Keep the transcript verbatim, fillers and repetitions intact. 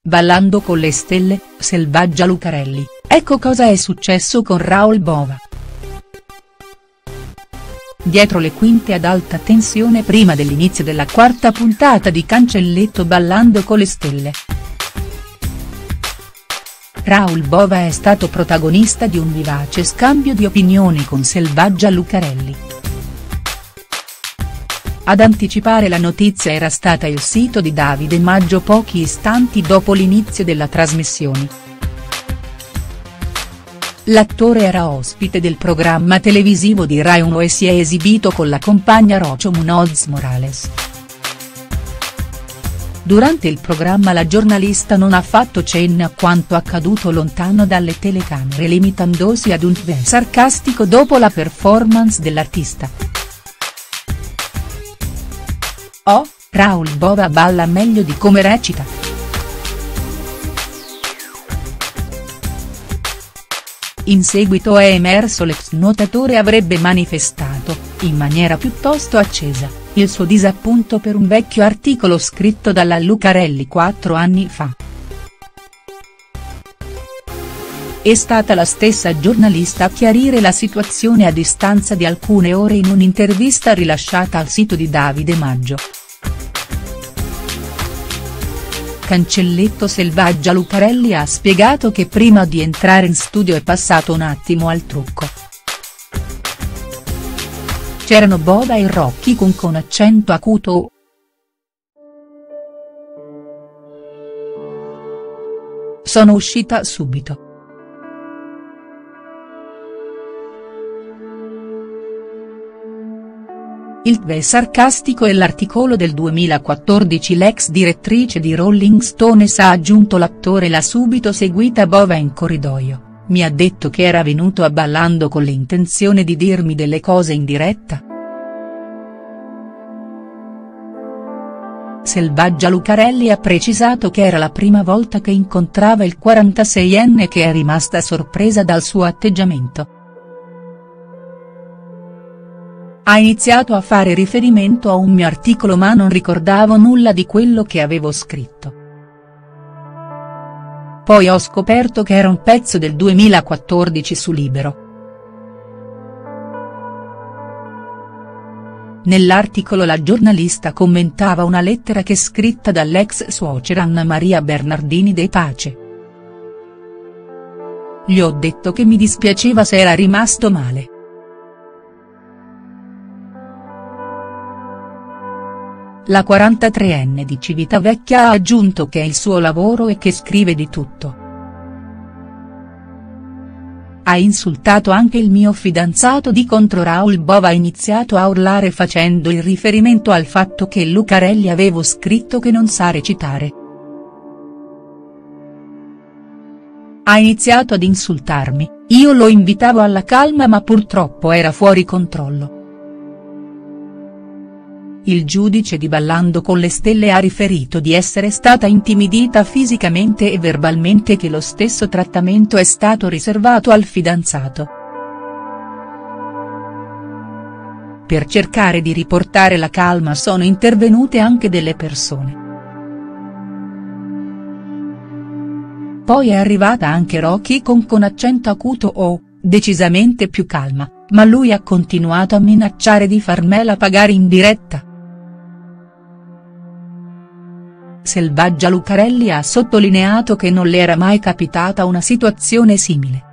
Ballando con le stelle, Selvaggia Lucarelli, ecco cosa è successo con Raoul Bova. Dietro le quinte ad alta tensione prima dell'inizio della quarta puntata di Cancelletto Ballando con le stelle. Raoul Bova è stato protagonista di un vivace scambio di opinioni con Selvaggia Lucarelli. Ad anticipare la notizia era stata il sito di Davide Maggio pochi istanti dopo l'inizio della trasmissione. L'attore era ospite del programma televisivo di Rai uno e si è esibito con la compagna Rocio Munoz Morales. Durante il programma la giornalista non ha fatto cenno a quanto accaduto lontano dalle telecamere, limitandosi ad un tweet sarcastico dopo la performance dell'artista. Oh, Raoul Bova balla meglio di come recita. In seguito è emerso l'ex nuotatore avrebbe manifestato, in maniera piuttosto accesa, il suo disappunto per un vecchio articolo scritto dalla Lucarelli quattro anni fa. È stata la stessa giornalista a chiarire la situazione a distanza di alcune ore in un'intervista rilasciata al sito di Davide Maggio. Cancelletto Selvaggia Lucarelli ha spiegato che prima di entrare in studio è passato un attimo al trucco. C'erano Bova e Rocky con con accento acuto. Sono uscita subito. Il tweet sarcastico e l'articolo del duemilaquattordici l'ex direttrice di Rolling Stones ha aggiunto l'attore l'ha subito seguita Bova in corridoio, mi ha detto che era venuto a Ballando con l'intenzione di dirmi delle cose in diretta. Selvaggia Lucarelli ha precisato che era la prima volta che incontrava il quarantaseienne e che è rimasta sorpresa dal suo atteggiamento. Ha iniziato a fare riferimento a un mio articolo ma non ricordavo nulla di quello che avevo scritto. Poi ho scoperto che era un pezzo del duemilaquattordici su Libero. Nell'articolo la giornalista commentava una lettera che scritta dall'ex suocera Anna Maria Bernardini De Pace. Gli ho detto che mi dispiaceva se era rimasto male. La quarantatreenne di Civitavecchia ha aggiunto che è il suo lavoro e che scrive di tutto. Ha insultato anche il mio fidanzato di contro Raoul Bova ha iniziato a urlare facendo il riferimento al fatto che Lucarelli avevo scritto che non sa recitare. Ha iniziato ad insultarmi, io lo invitavo alla calma ma purtroppo era fuori controllo. Il giudice di Ballando con le stelle ha riferito di essere stata intimidita fisicamente e verbalmente e che lo stesso trattamento è stato riservato al fidanzato. Per cercare di riportare la calma sono intervenute anche delle persone. Poi è arrivata anche Rocky con con accento acuto o, decisamente più calma, ma lui ha continuato a minacciare di farmela pagare in diretta. Selvaggia Lucarelli ha sottolineato che non le era mai capitata una situazione simile.